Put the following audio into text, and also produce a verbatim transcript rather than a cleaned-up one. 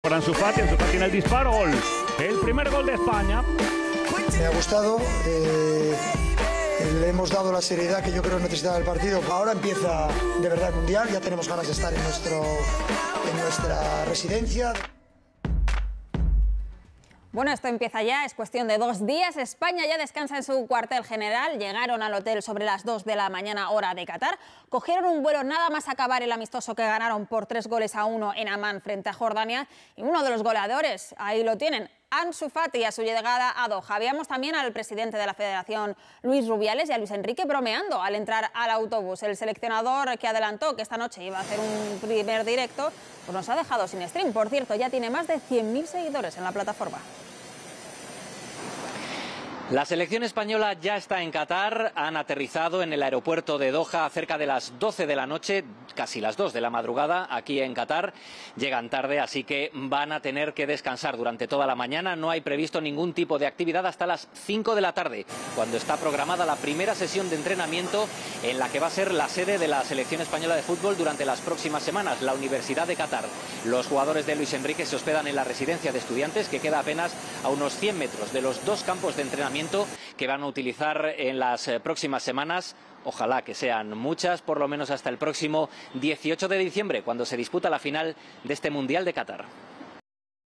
Por Ansu Fati, Ansu Fati en el disparo, gol. El primer gol de España. Me ha gustado, eh, le hemos dado la seriedad que yo creo necesitaba el partido. Ahora empieza de verdad el Mundial, ya tenemos ganas de estar en, nuestro, en nuestra residencia. Bueno, esto empieza ya, es cuestión de dos días. España ya descansa en su cuartel general. Llegaron al hotel sobre las dos de la mañana, hora de Qatar. Cogieron un vuelo nada más acabar el amistoso que ganaron por tres goles a uno en Amán frente a Jordania. Y uno de los goleadores, ahí lo tienen, Ansu Fati, a su llegada a Doha. Veíamos también al presidente de la Federación, Luis Rubiales, y a Luis Enrique bromeando al entrar al autobús. El seleccionador, que adelantó que esta noche iba a hacer un primer directo, pues nos ha dejado sin stream. Por cierto, ya tiene más de cien mil seguidores en la plataforma. La selección española ya está en Qatar, han aterrizado en el aeropuerto de Doha cerca de las doce de la noche, casi las dos de la madrugada, aquí en Qatar. Llegan tarde, así que van a tener que descansar durante toda la mañana. No hay previsto ningún tipo de actividad hasta las cinco de la tarde, cuando está programada la primera sesión de entrenamiento en la que va a ser la sede de la selección española de fútbol durante las próximas semanas, la Universidad de Qatar. Los jugadores de Luis Enrique se hospedan en la residencia de estudiantes, que queda apenas a unos cien metros de los dos campos de entrenamiento que van a utilizar en las próximas semanas. Ojalá que sean muchas, por lo menos hasta el próximo dieciocho de diciembre, cuando se disputa la final de este Mundial de Qatar.